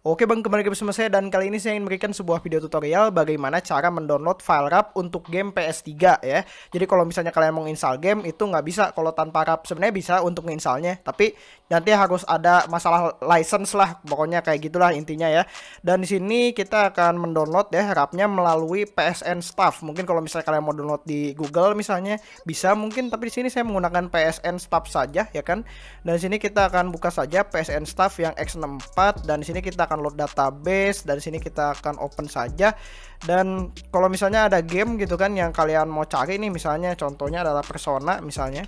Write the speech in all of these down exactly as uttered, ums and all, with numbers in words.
Oke bang, kembali lagi bersama saya dan kali ini saya ingin memberikan sebuah video tutorial bagaimana cara mendownload file RAR untuk game P S tiga ya. Jadi kalau misalnya kalian mau install game itu nggak bisa kalau tanpa RAR. Sebenarnya bisa untuk menginstalnya, tapi nanti harus ada masalah license lah, pokoknya kayak gitulah intinya ya. Dan di sini kita akan mendownload ya RAR-nya melalui P S N Staff. Mungkin kalau misalnya kalian mau download di Google misalnya bisa mungkin, tapi di sini saya menggunakan P S N Staff saja ya kan. Dan di sini kita akan buka saja P S N Staff yang X enam puluh empat dan di sini kita akan load database dan sini kita akan open saja. Dan kalau misalnya ada game gitu kan yang kalian mau cari nih, misalnya contohnya adalah Persona, misalnya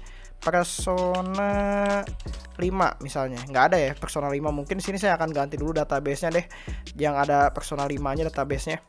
Persona lima misalnya, nggak ada ya Persona lima. Mungkin sini saya akan ganti dulu database-nya deh yang ada Persona lima nya database-nya.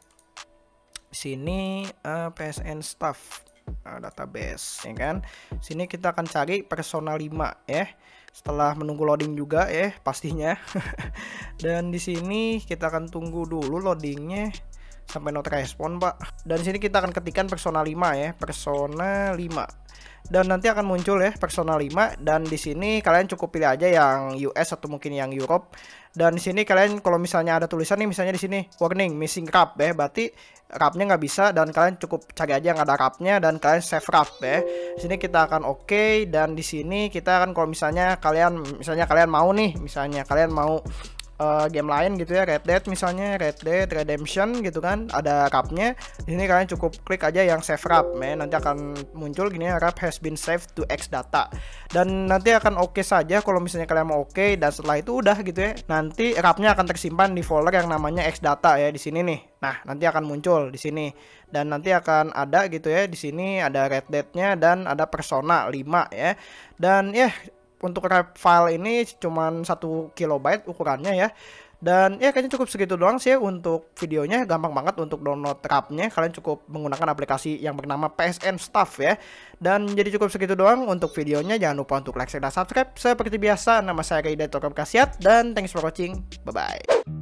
Sini uh, P S N Staff uh, database ya kan. Sini kita akan cari Persona lima ya. Setelah menunggu loading juga ya pastinya. Dan di sini kita akan tunggu dulu loadingnya sampai not respon Pak. Dan di sini kita akan ketikkan Persona lima ya, Persona lima. Dan nanti akan muncul ya Persona lima, dan di sini kalian cukup pilih aja yang U S atau mungkin yang Europe. Dan di sini kalian kalau misalnya ada tulisan nih, misalnya di sini warning missing RAR ya, berarti RAR-nya nggak bisa, dan kalian cukup cari aja yang ada RAR-nya dan kalian save RAR ya. Di sini kita akan oke okay, dan di sini kita akan kalau misalnya kalian misalnya kalian mau nih, misalnya kalian mau Uh, game lain gitu ya, Red Dead misalnya, Red Dead Redemption gitu kan, ada RAR-nya. Di sini kalian cukup klik aja yang save RAR, men. Nanti akan muncul gini ya, RAR has been saved to X data. Dan nanti akan oke okay saja kalau misalnya kalian mau oke okay, dan setelah itu udah gitu ya. Nanti RAR-nya akan tersimpan di folder yang namanya X data ya di sini nih. Nah, nanti akan muncul di sini. Dan nanti akan ada gitu ya, di sini ada Red Dead-nya dan ada Persona lima ya. Dan ya untuk RAR file ini cuman satu kilobyte ukurannya ya. Dan ya kayaknya cukup segitu doang sih ya untuk videonya. Gampang banget untuk download RAR-nya. Kalian cukup menggunakan aplikasi yang bernama P S N Staff ya. Dan jadi cukup segitu doang untuk videonya. Jangan lupa untuk like, share, dan subscribe. Seperti biasa, nama saya Rida Tokop Kasiat dan thanks for watching. Bye bye.